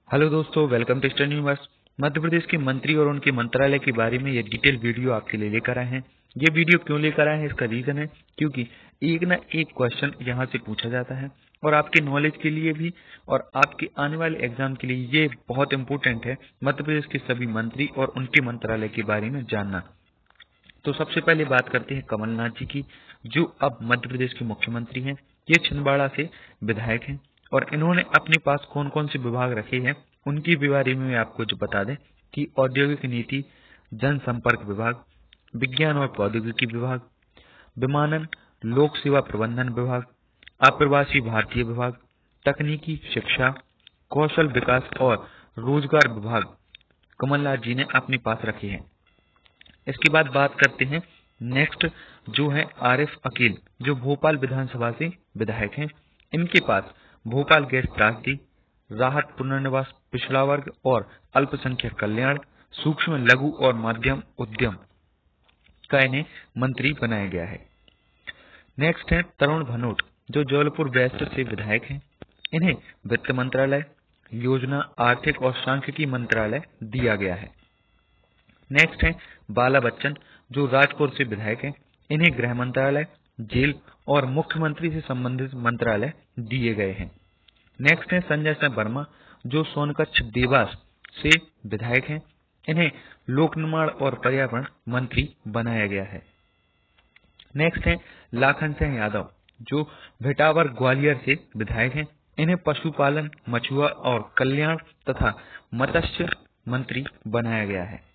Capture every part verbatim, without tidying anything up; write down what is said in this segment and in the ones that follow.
Hello दोस्तों, welcome to study universe. Madhya Pradesh के मंत्री और उनके मंत्रालय के बारे में ये डिटेल वीडियो आपके लिए लेकर आए हैं। ये वीडियो क्यों लेकर आए हैं, इसका रीजन है क्योंकि एक ना एक क्वेश्चन यहाँ से पूछा जाता है और आपके नॉलेज के लिए भी और आपके आने वाले एग्जाम के लिए ये बहुत इंपॉर्टेंट है मध्य प्रदेश के सभी मंत्री और उनके मंत्रालय के बारे में जानना। तो सबसे पहले बात करते हैं कमलनाथ जी की, जो अब मध्य प्रदेश के मुख्यमंत्री हैं। ये छिंदवाड़ा से विधायक हैं और इन्होंने अपने पास कौन कौन से विभाग रखे हैं उनके बारे में मैं आपको जो बता दें कि औद्योगिक नीति, जनसंपर्क विभाग, विज्ञान और प्रौद्योगिकी विभाग, विमानन लोक सेवा प्रबंधन विभाग, अप्रवासी भारतीय विभाग, तकनीकी शिक्षा, कौशल विकास और रोजगार विभाग कमलनाथ जी ने अपने पास रखे हैं। इसके बाद बात करते हैं नेक्स्ट, जो है आरिफ अकील, जो भोपाल विधानसभा से विधायक हैं। इनके पास भोपाल गैस त्रासदी, राहत पुनर्निवास, पिछड़ा वर्ग और अल्पसंख्यक कल्याण, सूक्ष्म लघु और मध्यम उद्यम का इन्हें मंत्री बनाया गया है। नेक्स्ट है तरुण भनोट, जो जबलपुर वेस्ट से विधायक हैं। इन्हें वित्त मंत्रालय, योजना, आर्थिक और सांख्यिकी मंत्रालय दिया गया है। नेक्स्ट है बाला बच्चन, जो राजपुर से विधायक हैं। इन्हें गृह मंत्रालय, जेल और मुख्यमंत्री से संबंधित मंत्रालय दिए गए हैं। नेक्स्ट है संजय सिंह वर्मा, जो सोनकच्छ देवास से विधायक हैं। इन्हें लोक निर्माण और पर्यावरण मंत्री बनाया गया है। नेक्स्ट है लाखन सिंह यादव, जो भिटावर ग्वालियर से विधायक हैं। इन्हें पशुपालन, मछुआ और कल्याण तथा मत्स्य मंत्री बनाया गया है।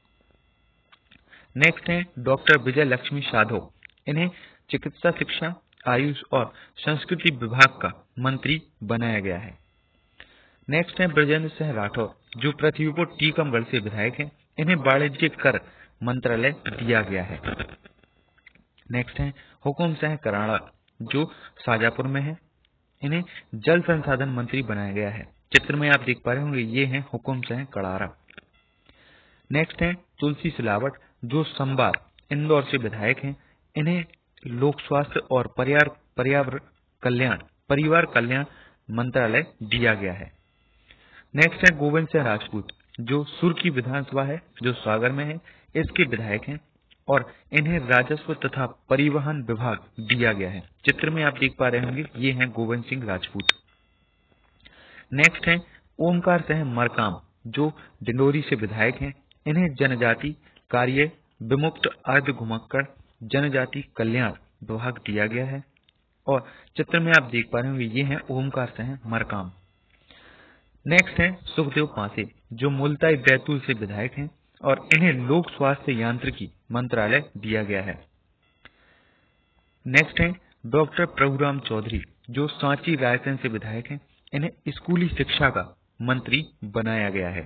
नेक्स्ट है डॉक्टर विजय लक्ष्मी साधो, इन्हें चिकित्सा शिक्षा, आयुष और संस्कृति विभाग का मंत्री बनाया गया है। नेक्स्ट है ब्रजेंद्र सिंह राठौर, जो पृथ्वीपुर टीकमगढ़ से विधायक हैं। इन्हें वाणिज्य कर मंत्रालय दिया गया है। नेक्स्ट है हुकुम सिंह कराड़ा, जो शाजापुर में है। इन्हें जल संसाधन मंत्री बनाया गया है। चित्र में आप देख पा रहे होंगे, ये है हुकुम सिंह कराड़ा। नेक्स्ट है तुलसी सिलावट, जो संबार इंदौर से विधायक हैं। इन्हें लोक स्वास्थ्य और पर्यावरण कल्याण परिवार कल्याण मंत्रालय दिया गया है। नेक्स्ट है गोविंद सिंह राजपूत, जो सुर्खी विधानसभा है, जो सागर में है, इसके विधायक हैं और इन्हें राजस्व तथा परिवहन विभाग दिया गया है। चित्र में आप देख पा रहे होंगे, ये हैं गोविंद सिंह राजपूत। नेक्स्ट है ओमकार सिंह मरकाम, जो डिंडोरी से विधायक हैं। इन्हें जनजाति कार्य विमुक्त अर्ध घुमक्कड़ जनजाति कल्याण विभाग दिया गया है और चित्र में आप देख पा रहे होंगे, ये हैं ओमकार सिंह मरकाम। नेक्स्ट है सुखदेव पांसे, जो मुल्ताई बैतूल से विधायक हैं और इन्हें लोक स्वास्थ्य यांत्रिकी मंत्रालय दिया गया है। नेक्स्ट है डॉक्टर प्रभुराम चौधरी, जो सांची रायसेन से विधायक हैं। इन्हें स्कूली शिक्षा का मंत्री बनाया गया है।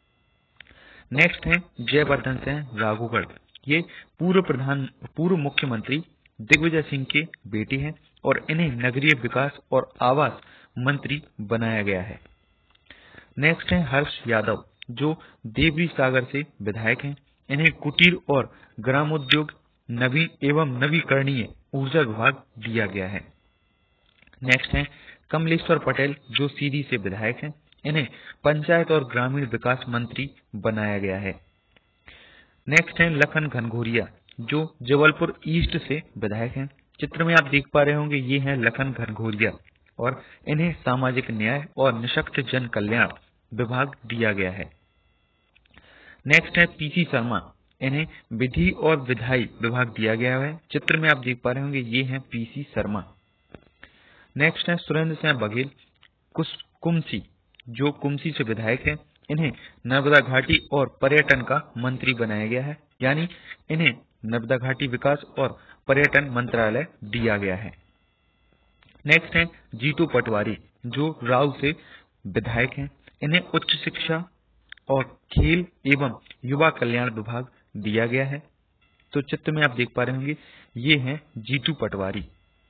नेक्स्ट है जयवर्धन सिंह राघोगढ़, ये पूर्व प्रधान पूर्व मुख्यमंत्री दिग्विजय सिंह के बेटे हैं और इन्हें नगरीय विकास और आवास मंत्री बनाया गया है। नेक्स्ट है हर्ष यादव, जो देवरी सागर से विधायक हैं। इन्हें कुटीर और ग्रामोद्योग नवीन एवं नवीकरणीय ऊर्जा विभाग दिया गया है। नेक्स्ट है कमलेश्वर पटेल, जो सीधी से विधायक हैं। इन्हें पंचायत और ग्रामीण विकास मंत्री बनाया गया है। नेक्स्ट है लखन घनघोरिया, जो जबलपुर ईस्ट से विधायक हैं। चित्र में आप देख पा रहे होंगे, ये हैं लखन घनघोरिया और इन्हें सामाजिक न्याय और निःशक्त जन कल्याण विभाग दिया गया है। नेक्स्ट है पीसी शर्मा, इन्हें विधि और विधायी विभाग दिया गया है। चित्र में आप देख पा रहे होंगे, ये हैं पीसी शर्मा। नेक्स्ट है सुरेंद्र सिंह बघेल कुमसी, जो कुमसी से विधायक हैं। इन्हें नर्मदा घाटी और पर्यटन का मंत्री बनाया गया है, यानी इन्हें नर्मदा घाटी विकास और पर्यटन मंत्रालय दिया गया है। नेक्स्ट है जीतू पटवारी, जो राव से विधायक हैं। इन्हें उच्च शिक्षा और खेल एवं युवा कल्याण विभाग दिया गया है। तो चित्र में आप देख पा रहे होंगे, ये हैं जीतू पटवारी।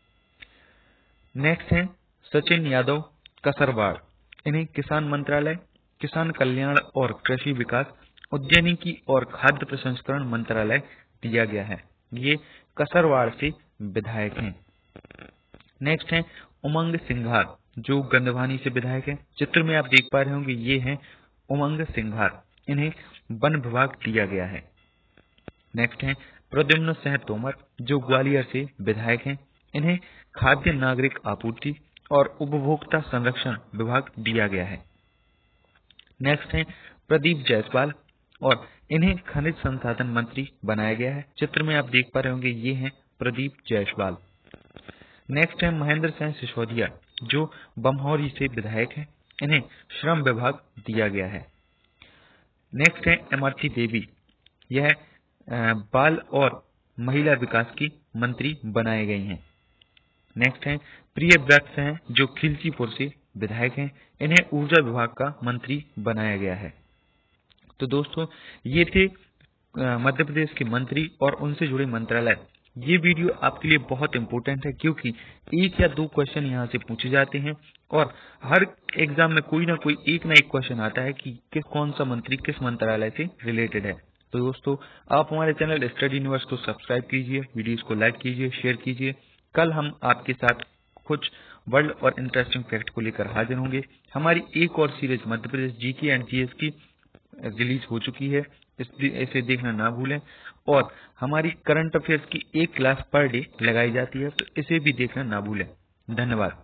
नेक्स्ट है सचिन यादव कसरवाड़, इन्हें किसान मंत्रालय, किसान कल्याण और कृषि विकास, उद्यानिकी और खाद्य प्रसंस्करण मंत्रालय दिया गया है। ये कसरवाड़ से विधायक हैं। नेक्स्ट है उमंग सिंघार, जो गंधवानी से विधायक हैं। चित्र में आप देख पा रहे होंगे, ये हैं उमंग सिंघार, इन्हें वन विभाग दिया गया है। नेक्स्ट है प्रद्युम्न सिंह तोमर, जो ग्वालियर से विधायक हैं, इन्हें खाद्य नागरिक आपूर्ति और उपभोक्ता संरक्षण विभाग दिया गया है। नेक्स्ट है प्रदीप जायसवाल और इन्हें खनिज संसाधन मंत्री बनाया गया है। चित्र में आप देख पा रहे होंगे ये हैं प्रदीप जायसवाल। नेक्स्ट है महेंद्र सिंह सिसोदिया, जो बमहौरी से विधायक हैं, इन्हें श्रम विभाग दिया गया है। नेक्स्ट है इमरती देवी, यह बाल और महिला विकास की मंत्री बनाए गई हैं। नेक्स्ट है प्रियव्रत हैं, जो खिलचीपुर से विधायक हैं, इन्हें ऊर्जा विभाग का मंत्री बनाया गया है। तो दोस्तों ये थे मध्य प्रदेश के मंत्री और उनसे जुड़े मंत्रालय। ये वीडियो आपके लिए बहुत इंपॉर्टेंट है क्योंकि एक या दो क्वेश्चन यहाँ से पूछे जाते हैं और हर एग्जाम में कोई ना कोई एक ना एक क्वेश्चन आता है कि किस कौन सा मंत्री किस मंत्रालय से रिलेटेड है। तो दोस्तों आप हमारे चैनल स्टडी यूनिवर्स को सब्सक्राइब कीजिए, वीडियोस को लाइक कीजिए, शेयर कीजिए। कल हम आपके साथ कुछ वर्ल्ड और इंटरेस्टिंग फैक्ट को लेकर हाजिर होंगे। हमारी एक और series Madhya Pradesh GK and GS की रिलीज हो चुकी है, इसे देखना ना भूलें। और हमारी करंट अफेयर्स की एक क्लास पर डे लगाई जाती है, तो इसे भी देखना ना भूलें। धन्यवाद।